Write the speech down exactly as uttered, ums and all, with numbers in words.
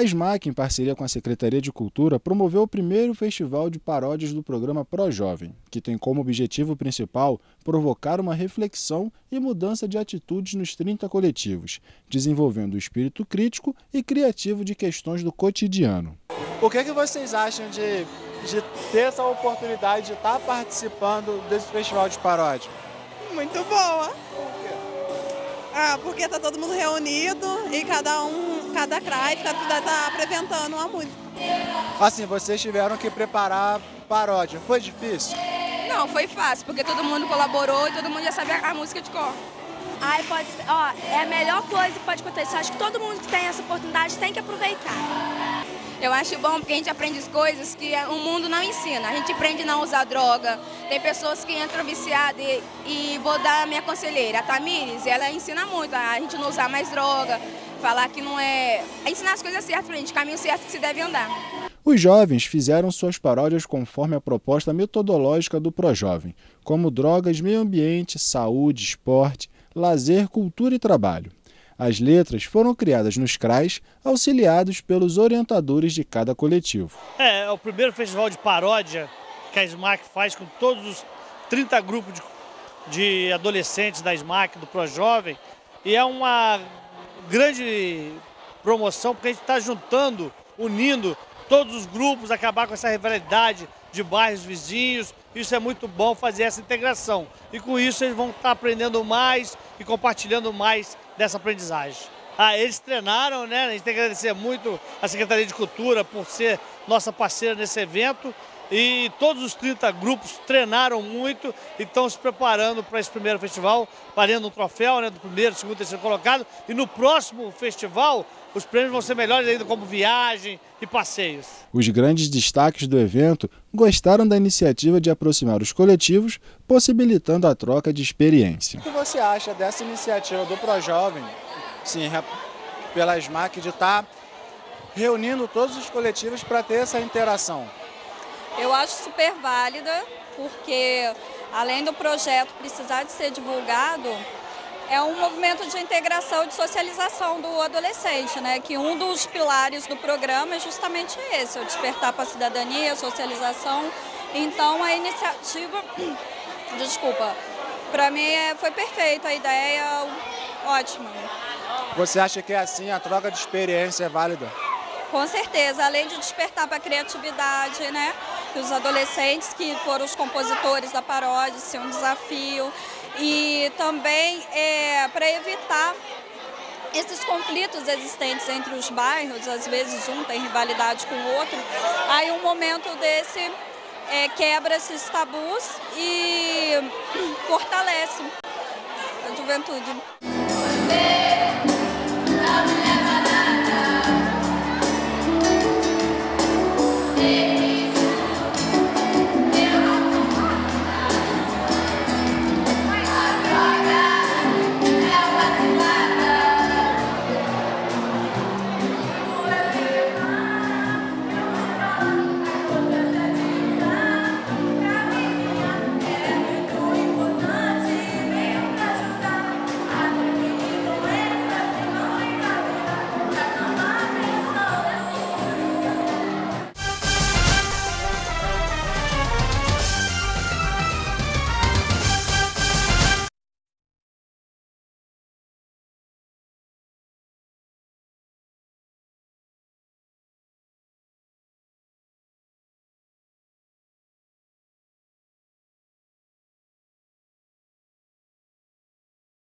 A SMAC, em parceria com a Secretaria de Cultura, promoveu o primeiro festival de paródias do programa ProJovem, que tem como objetivo principal provocar uma reflexão e mudança de atitudes nos trinta coletivos, desenvolvendo o espírito crítico e criativo de questões do cotidiano. O que, é que vocês acham de, de ter essa oportunidade de estar participando desse festival de paródia? Muito boa. Ah, porque tá todo mundo reunido e cada um, cada craque, cada cidade tá apresentando uma música. Assim, vocês tiveram que preparar paródia. Foi difícil? Não, foi fácil, porque todo mundo colaborou e todo mundo já sabia a música de cor. Ai, pode, ó, é a melhor coisa que pode acontecer. Acho que todo mundo que tem essa oportunidade tem que aproveitar. Eu acho bom porque a gente aprende as coisas que o mundo não ensina. A gente aprende a não usar droga. Tem pessoas que entram viciadas e, e vou dar a minha conselheira, a Tamires, ela ensina muito a gente não usar mais droga, falar que não é... ensinar as coisas certas pra gente, caminho certo que se deve andar. Os jovens fizeram suas paródias conforme a proposta metodológica do ProJovem, como drogas, meio ambiente, saúde, esporte, lazer, cultura e trabalho. As letras foram criadas nos C R A S, auxiliados pelos orientadores de cada coletivo. É, é o primeiro festival de paródia que a SMAC faz com todos os trinta grupos de, de adolescentes da SMAC, do ProJovem, e é uma grande promoção porque a gente está juntando, unindo todos os grupos, acabar com essa rivalidade de bairros vizinhos. Isso é muito bom, fazer essa integração. E com isso eles vão estar aprendendo mais e compartilhando mais dessa aprendizagem. Ah, eles treinaram, né? A gente tem que agradecer muito a Secretaria de Cultura por ser nossa parceira nesse evento. E todos os trinta grupos treinaram muito e estão se preparando para esse primeiro festival, valendo um troféu, né, do primeiro, segundo e terceiro colocado. E no próximo festival, os prêmios vão ser melhores ainda, como viagem e passeios. Os grandes destaques do evento gostaram da iniciativa de aproximar os coletivos, possibilitando a troca de experiência. O que você acha dessa iniciativa do ProJovem, sim, pela SMAC, de estar reunindo todos os coletivos para ter essa interação? Eu acho super válida, porque além do projeto precisar de ser divulgado, é um movimento de integração e de socialização do adolescente, né? Que um dos pilares do programa é justamente esse, o despertar para a cidadania, a socialização. Então a iniciativa, desculpa, para mim foi perfeita, a ideia ótima. Você acha que assim a troca de experiência é válida? Com certeza, além de despertar para a criatividade, né? Os adolescentes que foram os compositores da paródia, isso é um desafio. E também é, para evitar esses conflitos existentes entre os bairros, às vezes um tem rivalidade com o outro, aí um momento desse é, quebra esses tabus e fortalece a juventude.